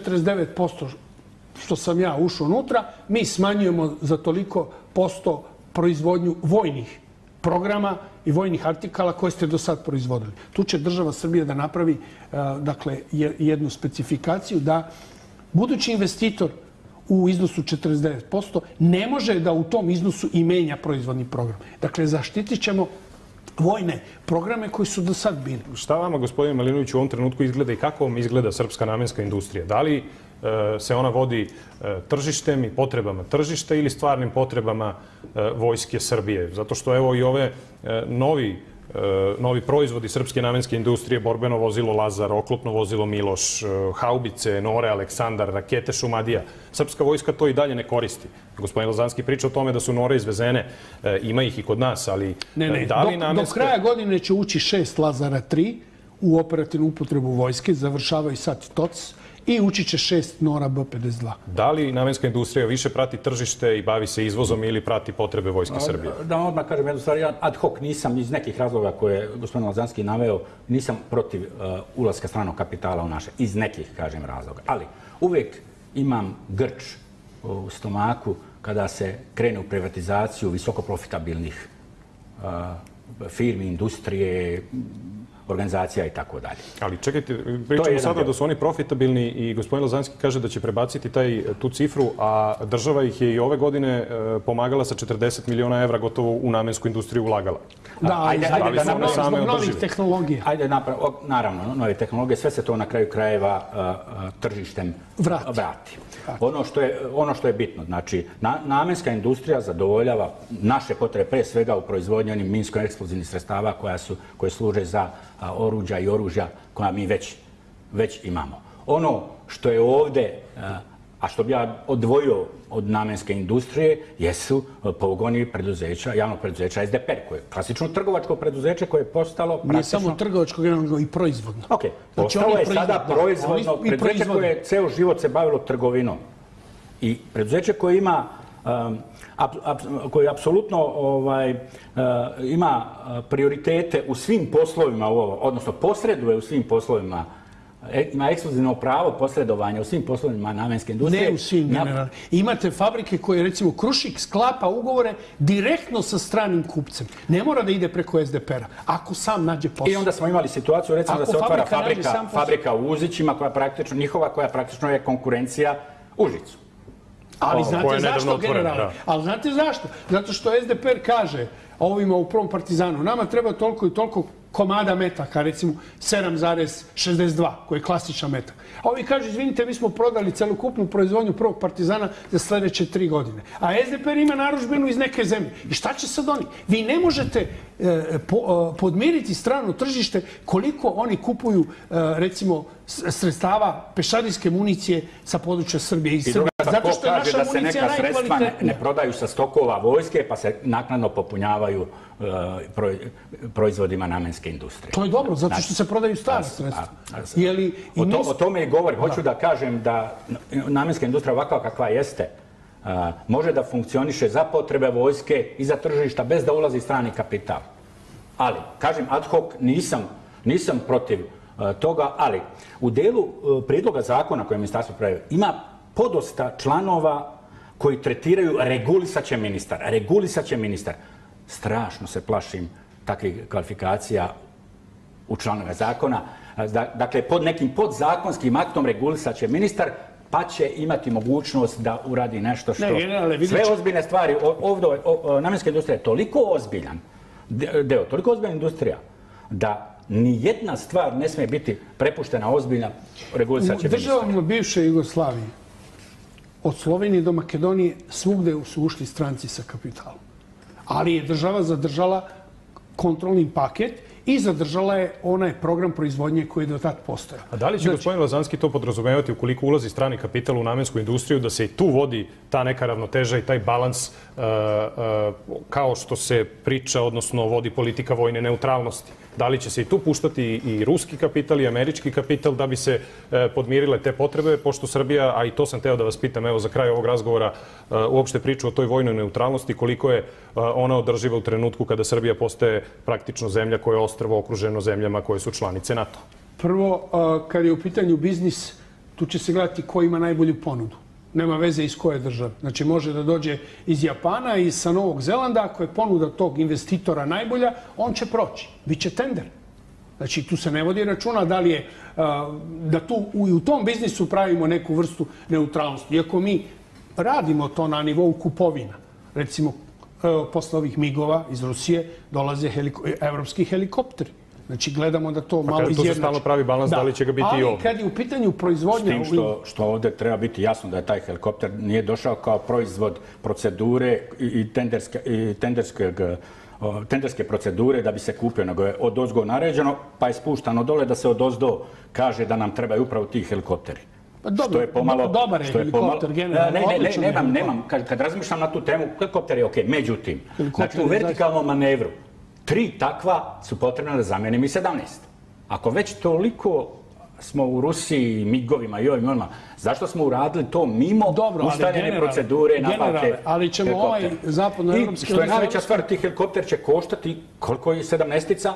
49% što sam ja ušao unutra, mi smanjujemo za toliko posto proizvodnju vojnih programa i vojnih artikala koje ste do sad proizvodili. Tu će država Srbija da napravi jednu specifikaciju da budući investitor u iznosu 49% ne može da u tom iznosu i menja proizvodni program. Dakle, zaštitit ćemo vojne programe koji su do sad bili. Šta vama, gospodine Malinović, u ovom trenutku izgleda i kako vam izgleda srpska namenska industrija? Da li se ona vodi tržištem i potrebama tržišta ili stvarnim potrebama vojske Srbije? Zato što evo i ove novi novi proizvodi srpske namenske industrije, borbeno vozilo Lazar, oklopno vozilo Miloš, haubice, Nore, Aleksandar, rakete Šumadija. Srpska vojska to i dalje ne koristi. Gospodin Lazanski priča o tome da su Nore izvezene, ima ih i kod nas, ali da li do kraja godine će ući 6 Lazara 3 u operativnu upotrebu vojske, završavaju sad TOC, i ući će 6 Nora B-52. Da li namenska industrija više prati tržište i bavi se izvozom ili prati potrebe Vojske Srbije? Da vam odmah kažem jednu stvar, ja ad hoc nisam iz nekih razloga koje je gospodin Lazanski naveo, nisam protiv ulaska stranog kapitala u naše, iz nekih, kažem, razloga. Ali uvijek imam grč u stomaku kada se krene u privatizaciju visoko profitabilnih firmi, industrije, organizacija i tako dalje. Ali čekajte, pričamo sada da su oni profitabilni i gospodin Lazanski kaže da će prebaciti tu cifru, a država ih je i ove godine pomagala sa 40 miliona evra gotovo u namensku industriju ulagala. Da, zbog novih tehnologija. Ajde, naravno, nove tehnologije, sve se to na kraju krajeva tržištem vrati. Ono što je bitno, znači, namenska industrija zadovoljava naše potrebe, pre svega u proizvodnji onih minsko-eksplozivnih sredstava koje služe za oruđa i oružja koja mi već imamo. Ono što je ovdje, a što bi ja odvojio od namenske industrije, jesu pogoni preduzeća, javnog preduzeća SDPR, koje je klasično trgovačko preduzeće koje je postalo nije samo trgovačko, nego i proizvodno. Ok, postalo je sada proizvodno preduzeće koje ceo život se bavilo trgovinom. I preduzeće koje ima koji apsolutno ima prioritete u svim poslovima, odnosno posreduje u svim poslovima, ima ekskluzivno pravo posredovanja u svim poslovima namenske industrije. Ne u svim, generalno. Imate fabrike koje, recimo, Krušik sklapa ugovore direktno sa stranim kupcem. Ne mora da ide preko SDPR-a, ako sam nađe posao. I onda smo imali situaciju, recimo, da se otvara fabrika u Uzićima, njihova koja praktično je konkurencija Užicu. Ali znate zašto, generalno? Ali znate zašto? Zato što SDPR kaže ovima u prvom Partizanu, nama treba toliko i toliko komada metaka, recimo 7,62, koji je klasičan metak. A ovi kažu, izvinite, mi smo prodali celokupnu proizvodnju prvog Partizana za sljedeće 3 godine. A SDPR ima narudžbinu iz neke zemlje. I šta će sad oni? Vi ne možete podmiriti strano tržište koliko oni kupuju, recimo, sredstava pešadijske municije sa područja Srbije i Srbije. Zato što je naša municija najkvalitetnija. Ne prodaju sa stokova vojske, pa se naknadno popunjavaju proizvodima namenske industrije. To je dobro, zato što se prodaju stara sredstva. O tome i govorim. Hoću da kažem da namenska industrija ovakva kakva jeste može da funkcioniše za potrebe vojske i za tržišta bez da ulazi strani kapital. Ali, kažem, ad hoc nisam protiv toga, ali u delu prijedloga zakona koje je ministarstvo pravilo ima podosta članova koji tretiraju regulisaće ministar. Strašno se plašim takvih kvalifikacija u članove zakona. Dakle, pod nekim podzakonskim aktom regulisaće ministar, pa će imati mogućnost da uradi nešto što... Sve ozbiljne stvari, ovdje namenska industrija je toliko ozbiljan deo, toliko ozbiljna industrija, da ni jedna stvar ne smije biti prepuštena ozbiljna regulisaće ministar. U državama bivše Jugoslavije, od Slovenije do Makedonije, svugde su ušli stranci sa kapitalom. Ali je država zadržala kontrolni paket i zadržala je onaj program proizvodnje koji je do tad postojao. A da li će gospodin Lazanski to podrazumevati ukoliko ulazi strani kapital u namensku industriju, da se i tu vodi ta neka ravnoteža i taj balans kao što se priča, odnosno vodi politika vojne neutralnosti? Da li će se i tu puštati i ruski kapital i američki kapital da bi se podmirile te potrebe, pošto Srbija, a i to sam teo da vas pitam, evo za kraj ovog razgovora, uopšte priču o toj vojnoj neutralnosti, koliko je ona održiva u trenutku kada Srbija postaje praktično zemlja koja je ostrvo okruženo zemljama koje su članice NATO? Prvo, kad je u pitanju biznis, tu će se gledati ko ima najbolju ponudu. Nema veze iz koje države. Znači, može da dođe iz Japana i sa Novog Zelanda. Ako je ponuda tog investitora najbolja, on će proći. Biće tender. Znači, tu se ne vodi računa da li je, da tu u tom biznisu pravimo neku vrstu neutralnosti. Iako mi radimo to na nivou kupovina. Recimo, posle ovih migova iz Rusije dolaze evropski helikopteri. Znači, gledamo da to malo izjednači. Tu se stalno pravi balans, da li će ga biti i ovdje. Ali kad je u pitanju proizvodnja... S tim što ovdje treba biti jasno da je taj helikopter nije došao kao proizvod procedure i tenderskog tenderske procedure da bi se kupio, nego je odozgo naređeno, pa je spuštano dole da se odozdo kaže da nam trebaju upravo ti helikopteri. Dobro, dobar je helikopter, generalno. Nemam. Kad razmišljam na tu temu, helikopter je ok. Međutim, znači u vertikalnom manevru 3 takva su potrebna da zamene Mi-17. Ako već toliko smo u Rusiji, migovima i ovim onima, zašto smo uradili to mimo ustaljene procedure nabavke? Ali ćemo ovaj zapadnoevropski... I što je najveća stvar, ti helikopter će koštati koliko je 17-tica,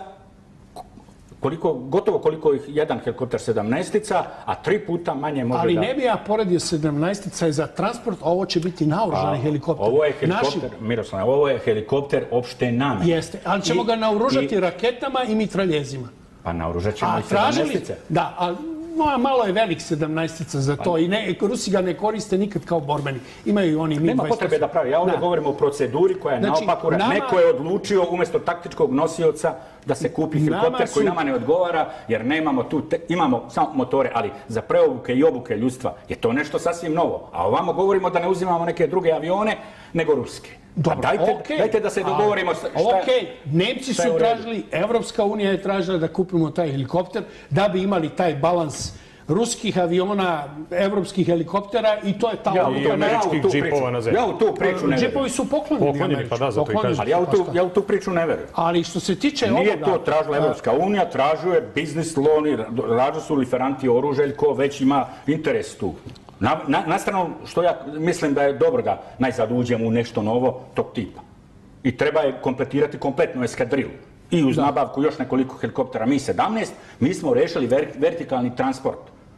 gotovo koliko je jedan helikopter 17-tica, a 3 puta manje može ali ne bi ja poredio 17-tica za transport, a ovo će biti naoružani helikopter. Ovo je helikopter, Miroslav, ovo je helikopter opšte namene. Jeste, ali ćemo ga naoružati raketama i mitraljezima. Pa naoružat ćemo i 17-tice. Da, ali malo je velik 17-tica za to i Rusi ga ne koriste nikad kao borbeni. Imaju i oni Mi-28. Nema potrebe da pravi. Ja ovdje govorim o proceduri koja je naopako. Neko je odlučio umjesto taktičkog nosioca da se kupi helikopter koji nama ne odgovara, jer nemamo tu, imamo samo motore, ali za preobuke i obuke ljudstva je to nešto sasvim novo. A ovamo govorimo da ne uzimamo neke druge avione, nego ruske. Dobro, dajte da se dogovorimo Nemci su tražili, Evropska unija je tražila da kupimo taj helikopter, da bi imali taj balans ruskih aviona, evropskih helikoptera i to je ta odluka. I američkih džipova na zemlji. Ja u tu priču ne verujem. Džipovi su poklonjeni. Pa da, zato i kažem. Ali ja u tu priču ne verujem. Ali što se tiče ovoga... Nije to tražila Evropska unija, tražio je biznis loni, rađu su liferanti oružje, ko već ima interes tu. Na stranu što ja mislim da je dobro da najzad uđemo u nešto novo tog tipa. I treba je kompletirati kompletnu eskadrilu. I uz nabavku još nekoliko helikoptera Mi-17, mi smo rešili vertikalni transport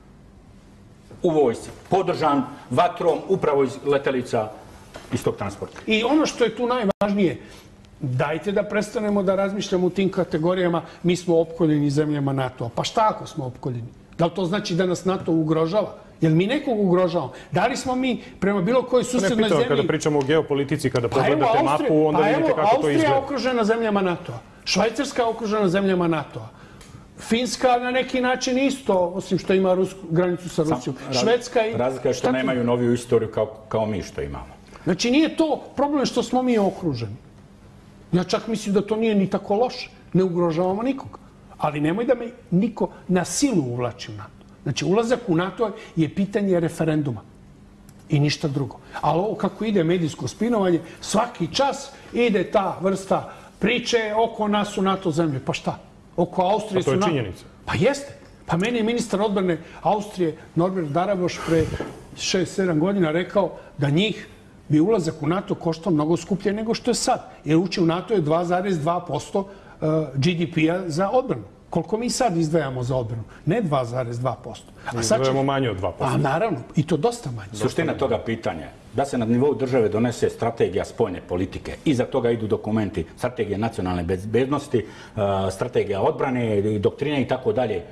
u vojsci. Podržan vatrom upravo iz letelica iz tog transporta. I ono što je tu najvažnije, dajte da prestanemo da razmišljamo u tim kategorijama, mi smo opkoljeni zemljama NATO-a. Pa šta ako smo opkoljeni? Da li to znači da nas NATO ugrožava? Jel mi nekog ugrožavamo? Da li smo mi prema bilo kojoj susednoj zemlji... Kada pričamo o geopolitici, kada pogledate mapu, onda vidite kako to izgleda. Austrija je okružena zemljama NATO-a. Švajcarska je okružena zemljama NATO-a. Finska na neki način isto, osim što ima granicu sa Rusijom. Švedska i... Razlika je što nemaju noviju istoriju kao mi što imamo. Znači nije to problem što smo mi okruženi. Ja čak mislim da to nije ni tako loše. Ne ugrožavamo nikog. Ali nemoj da me niko na silu uvlači u NATO. Znači, ulazak u NATO je pitanje referenduma i ništa drugo. Ali ovo kako ide medijsko spinovanje, svaki čas ide ta vrsta priče oko nas u NATO zemlje. Pa šta? Oko Austrije su NATO. Pa to je činjenica. Pa jeste. Pa meni je ministar odbrane Austrije Norbert Daraboš pre 6-7 godina rekao da njih bi ulazak u NATO koštao mnogo skuplje nego što je sad. Jer ući u NATO je 2,2% GDP-a za odbranu. Koliko mi sad izdvajamo za odbranu? Ne 2,2%. Izdvajamo manje od 2%. A naravno, i to dosta manje. Suština toga pitanja da se na nivou države donese strategija spoljne politike. Iza toga idu dokumenti, strategija nacionalne bezbednosti, strategija odbrane i doktrine i tako dalje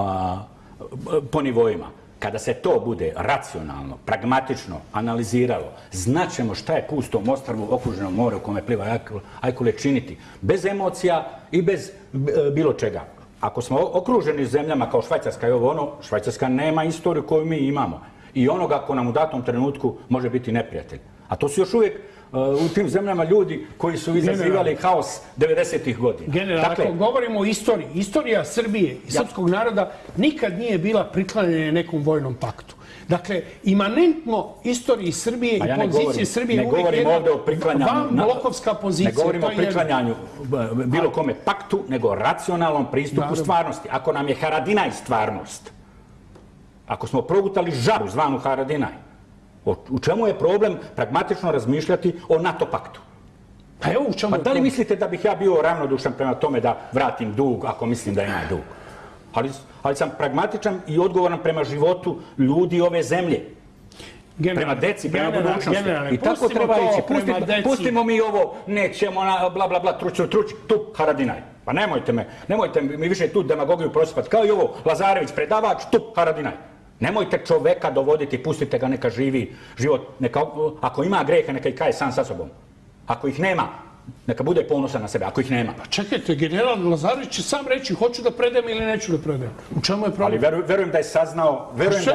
po nivoima. Kada se to bude racionalno, pragmatično analiziralo, znaćemo šta je pustom ostrvu okruženom more u kome pliva ajkule činiti. Bez emocija i bez bilo čega. Ako smo okruženi zemljama kao Švajcarska i ovo ono, Švajcarska nema istoriju koju mi imamo. I onoga ko nam u datom trenutku može biti neprijatelj. A to su još uvijek u tim zemljama ljudi koji su izazivali haos 90-ih godina. Generalno, ako govorimo o istoriji, istorija Srbije i srpskog naroda nikad nije bila priklanjena nekom vojnom paktu. Dakle, imanentno istoriji Srbije i pozicije Srbije uvijek jedna vanblokovska pozicija. Ne govorimo o priklanjanju bilo kome paktu, nego racionalnom pristupu stvarnosti. Ako nam je Haradinaj stvarnost, ako smo progutali žaru zvanu Haradinaj, u čemu je problem pragmatično razmišljati o NATO paktu? Pa evo u čemu je problem. Da li mislite da bih ja bio ravnodušan prema tome da vratim dug ako mislim da ima dug? Ali sam pragmatičan i odgovoran prema životu ljudi ove zemlje. Prema deci, prema budućnosti. I tako treba ići. Pustimo mi ovo, nećemo, bla, bla, bla, truć, tu Haradinaj. Pa nemojte mi više tu demagogiju prosipati. Kao i ovo, Lazarević, predavač, tu Haradinaj. Nemojte čoveka dovoditi, pustite ga neka živi život. Ako ima greha, neka i kaje sam sa sobom. Ako ih nema, neka bude ponosan na sebe, ako ih nema. Pa čekajte, general Lazarević će sam reći hoću da predajem ili neću da predajem. U čemu je problem? Ali verujem da je saznao,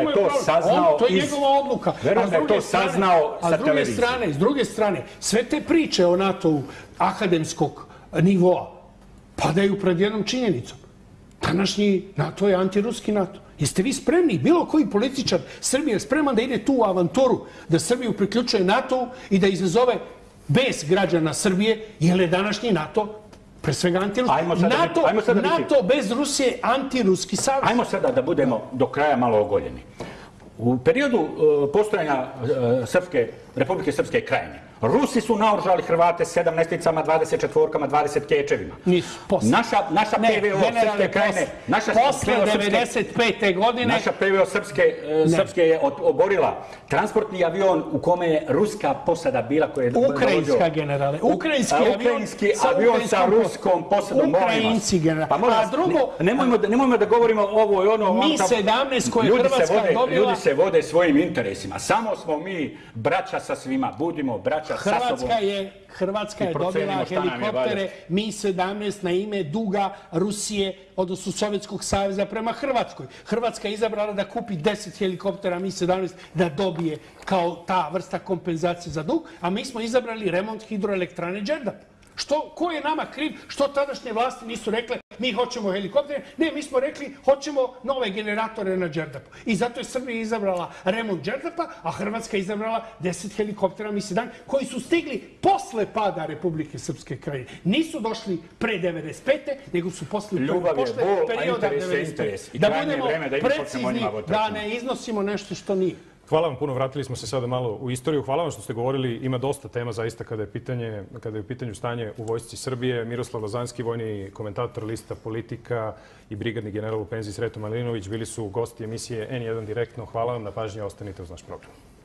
to je njegova odluka. Verujem da je to saznao sa televizije. S druge strane, sve te priče o NATO-u akademskog nivoa, padaju pred jednom činjenicom. Današnji NATO je antiruski NATO. Jeste vi spremni, bilo koji političar Srbije spreman da ide tu u avanturu, da Srbiju priključuje NATO i da izazove bes građana Srbije, jer je današnji NATO pre svega antiruski. NATO bez Rusije je antiruski savez. Ajmo sada da budemo do kraja malo ogoljeni. U periodu postojanja Republike Srpske krajine, Rusi su naoružali Hrvate 17-icama, 24-kama, 20 kečevima. Nisu, posle. Naša PVO Srpske krajine... Posle 95. godine... Naša PVO Srpske je oborila transportni avion u kome je ruska posada bila koja je... Ukrajinska generale. Ukrajinski avion sa ruskom posadom. Ukrajinci generale. A drugo... Nemojmo da govorimo ovo i ono... Mi-17 koje je Hrvatska dobila... Ljudi se vode svojim interesima. Samo smo mi braća sa svima. Budimo braća sa sobom. Hrvatska je dobila helikoptere Mi-17 na ime duga Rusije, odnosno Sovjetskog saveza prema Hrvatskoj. Hrvatska je izabrala da kupi 10 helikoptera Mi-17 da dobije kao ta vrsta kompenzacije za dug, a mi smo izabrali remont hidroelektrane Đerdap. Ko je nama kriv? Što tadašnje vlasti nisu rekle mi hoćemo helikoptere? Ne, mi smo rekli hoćemo nove generatore na Đerdapu. I zato je Srbija izabrala remont Đerdapa, a Hrvatska je izabrala 10 helikoptera Mi-17 koji su stigli posle pada Republike Srpske krajine. Nisu došli pre 95. nego su posle perioda 95. Da budemo precizni, da ne iznosimo nešto što nije. Hvala vam puno, vratili smo se sada malo u istoriju. Hvala vam što ste govorili, ima dosta tema zaista kada je u pitanju stanje u Vojsci Srbije. Miroslav Lazanski, vojni komentator lista Politika i brigadni general u penziji Sreto Malinović bili su gosti emisije N1 direktno. Hvala vam na pažnji, ostanite uz naš program.